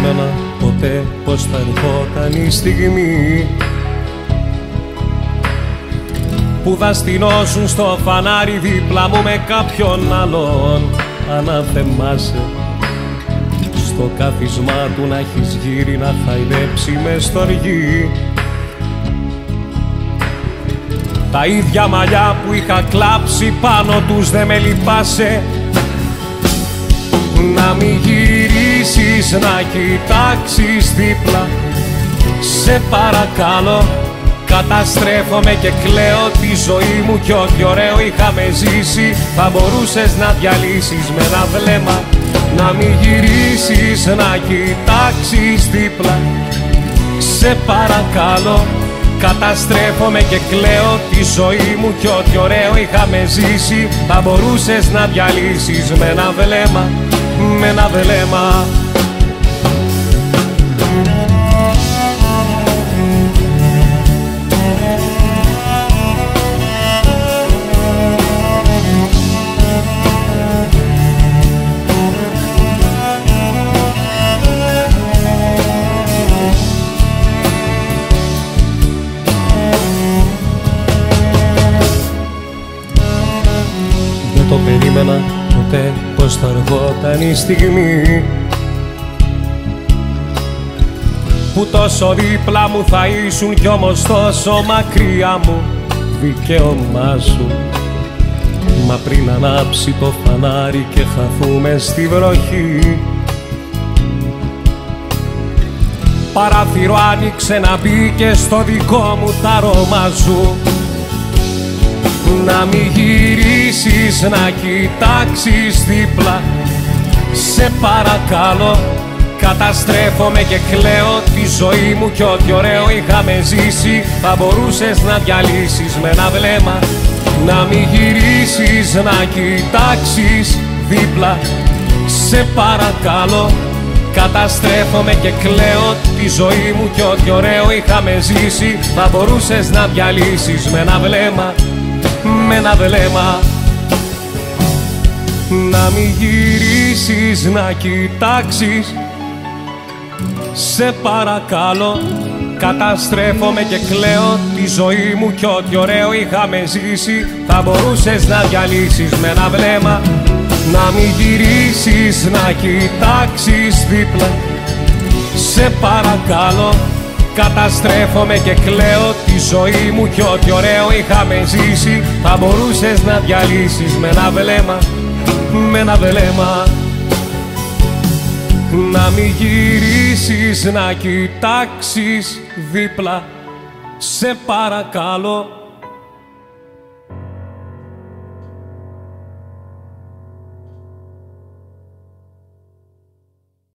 περίμενα ποτέ πως θα ερχόταν η στιγμή που θα στηνώσουν στο φανάρι δίπλα μου με κάποιον άλλον. Αναθεμάσαι στο κάθισμά του να έχεις γύρει να χαϊδέψει με στοργή τα ίδια μαλλιά που είχα κλάψει πάνω τους. Δε με λυπάσαι να μην γυρίσεις, να κοιτάξεις δίπλα. Σε παρακαλώ, καταστρέφομαι και κλαίω τη ζωή μου κι ό,τι ωραίο είχαμε ζήσει θα μπορούσες να διαλύσεις με ένα βλέμμα. Να μην γυρίσεις, να κοιτάξεις δίπλα. Σε παρακαλώ, καταστρέφομαι και κλαίω τη ζωή μου κι ό,τι ωραίο είχαμε ζήσει θα μπορούσες να διαλύσεις με ένα βλέμμα, με ένα βλέμμα. Δεν το περίμενα ποτέ πως θα ερχόταν η στιγμή που τόσο δίπλα μου θα ήσουν κι όμως τόσο μακριά μου. Δικαίωμά σου. Μα πριν ανάψει το φανάρι και χαθούμε στη βροχή, παράθυρο άνοιξε να μπήκε στο δικό μου τ' αρώμα σου. Να μην γυρίσεις, να κοιτάξεις δίπλα. Σε παρακαλώ, καταστρέφομαι και κλαίω τη ζωή μου κι ό,τι ωραίο είχαμε ζήσει θα μπορούσες να διαλύσεις με ένα βλέμμα. Να μην γυρίσεις, να κοιτάξεις δίπλα. Σε παρακαλώ, καταστρέφομαι και κλαίω τη ζωή μου κι ό,τι ωραίο είχαμε ζήσει θα μπορούσες να διαλύσεις με ένα βλέμμα, με ένα βλέμμα. Να μην γυρίσεις, να κοιτάξεις. Σε παρακαλώ, καταστρέφομαι και κλαίω τη ζωή μου κι ό,τι ωραίο είχαμε ζήσει θα μπορούσες να διαλύσεις με ένα βλέμμα. Να μην γυρίσεις, να κοιτάξεις δίπλα. Σε παρακαλώ, καταστρέφομαι και κλαίω τη ζωή μου κι ό,τι ωραίο είχαμε ζήσει θα μπορούσες να διαλύσεις με ένα βλέμμα, με ένα βλέμμα. Να μην γυρίσεις, να κοιτάξεις δίπλα. Σε παρακαλώ,